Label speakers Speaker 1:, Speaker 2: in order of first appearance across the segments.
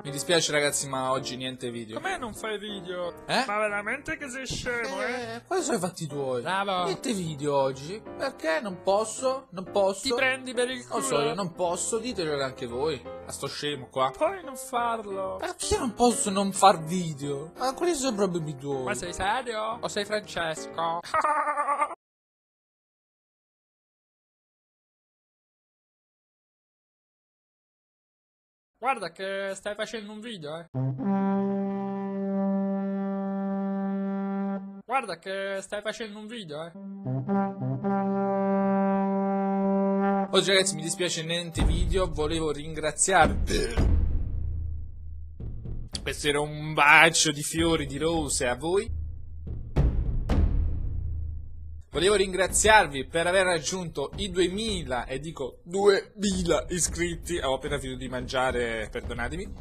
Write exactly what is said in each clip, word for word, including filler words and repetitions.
Speaker 1: Mi dispiace ragazzi, ma oggi niente video.
Speaker 2: Come non fai video?
Speaker 1: Eh?
Speaker 2: Ma veramente che sei scemo, eh?
Speaker 1: Eh, quali sono i fatti tuoi?
Speaker 2: Bravo.
Speaker 1: Niente video oggi. Perché? Non posso? Non posso?
Speaker 2: Ti prendi per il culo.
Speaker 1: Non so, io non posso, ditelo anche voi. A sto scemo qua.
Speaker 2: Puoi non farlo.
Speaker 1: Perché non posso non far video? Ma quali sono i problemi tuoi?
Speaker 2: Ma sei serio? O sei Francesco? Guarda che stai facendo un video, eh. Guarda che stai facendo un video, eh.
Speaker 1: Oggi ragazzi mi dispiace niente video, volevo ringraziarvi. Questo era un bacio di fiori, di rose a voi. Volevo ringraziarvi per aver raggiunto i duemila, e dico duemila iscritti. Ho appena finito di mangiare, perdonatemi.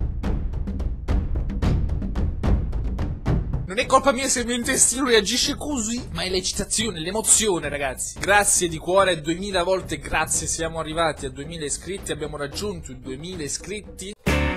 Speaker 1: Non è colpa mia se il mio intestino reagisce così, ma è l'eccitazione, l'emozione ragazzi. Grazie di cuore, duemila volte grazie, siamo arrivati a duemila iscritti, abbiamo raggiunto i duemila iscritti.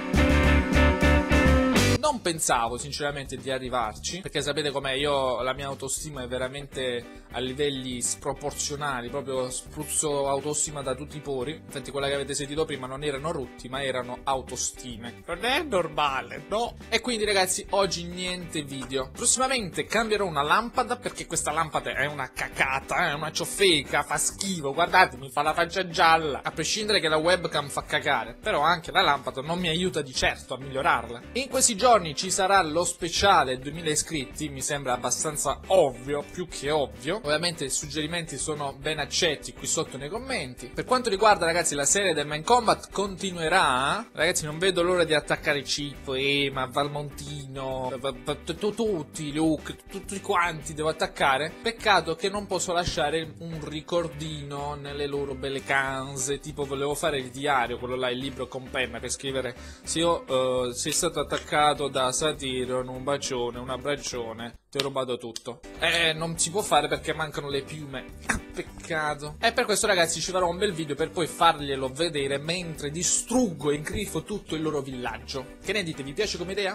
Speaker 1: Non pensavo sinceramente di arrivarci, perché sapete com'è, io la mia autostima è veramente a livelli sproporzionali, proprio spruzzo autostima da tutti i pori. Infatti quella che avete sentito prima non erano rutti, ma erano autostime. Non è normale, no? E quindi ragazzi, oggi niente video. Prossimamente cambierò una lampada, perché questa lampada è una cacata, è una ciofeca, fa schifo, guardate, mi fa la faccia gialla. A prescindere che la webcam fa cagare, però anche la lampada non mi aiuta di certo a migliorarla. In questi giorni ci sarà lo speciale duemila iscritti, mi sembra abbastanza ovvio, più che ovvio. Ovviamente i suggerimenti sono ben accetti qui sotto nei commenti. Per quanto riguarda ragazzi la serie del Main Combat continuerà. Ragazzi non vedo l'ora di attaccare Chip, Ema, Valmontino, tutti, Luke, tutti quanti devo attaccare. Peccato che non posso lasciare un ricordino nelle loro belle canze, tipo volevo fare il diario, quello là, il libro con penna per scrivere se io uh, sei stato attaccato da Satiron, un bacione, un abbraccione, ti ho rubato tutto. Eh, non si può fare perché mancano le piume. Ah, peccato. E per questo ragazzi ci farò un bel video per poi farglielo vedere mentre distruggo e ingrifo tutto il loro villaggio. Che ne dite, vi piace come idea?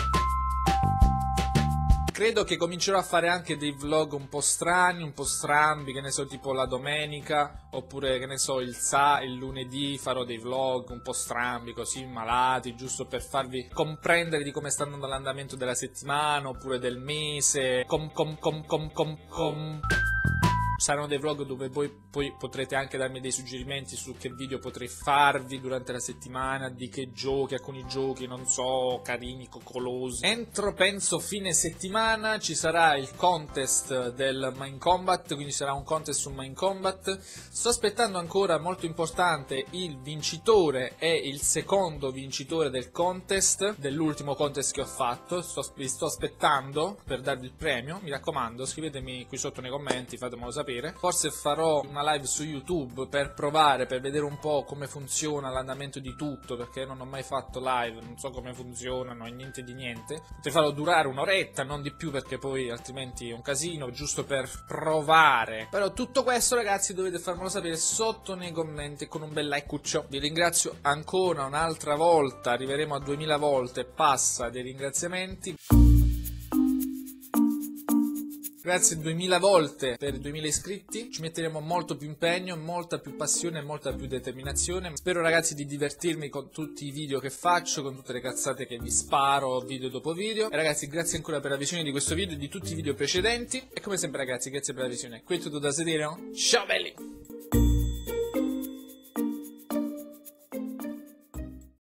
Speaker 1: Credo che comincerò a fare anche dei vlog un po' strani, un po' strambi, che ne so, tipo la domenica, oppure che ne so, il sa, il lunedì farò dei vlog un po' strambi, così malati, giusto per farvi comprendere di come sta andando l'andamento della settimana, oppure del mese, com com com com com com... Saranno dei vlog dove voi poi potrete anche darmi dei suggerimenti su che video potrei farvi durante la settimana, di che giochi, alcuni giochi, non so, carini, coccolosi. Entro, penso, fine settimana ci sarà il contest del Main Combat, quindi sarà un contest su Main Combat. Sto aspettando ancora, molto importante, il vincitore e il secondo vincitore del contest, dell'ultimo contest che ho fatto. Sto, vi sto aspettando per darvi il premio, mi raccomando, scrivetemi qui sotto nei commenti, fatemelo sapere. Forse farò una live su YouTube per provare, per vedere un po' come funziona l'andamento di tutto, perché non ho mai fatto live, non so come funzionano e niente di niente. Potrei farlo durare un'oretta, non di più, perché poi altrimenti è un casino, giusto per provare. Però tutto questo ragazzi dovete farmelo sapere sotto nei commenti con un bel like-uccio. Vi ringrazio ancora un'altra volta, arriveremo a duemila volte, passa dei ringraziamenti. Grazie duemila volte per i duemila iscritti, ci metteremo molto più impegno, molta più passione e molta più determinazione. Spero ragazzi di divertirmi con tutti i video che faccio, con tutte le cazzate che vi sparo video dopo video. E ragazzi grazie ancora per la visione di questo video e di tutti i video precedenti. E come sempre ragazzi grazie per la visione. Qui è tutto da Satiron, ciao belli!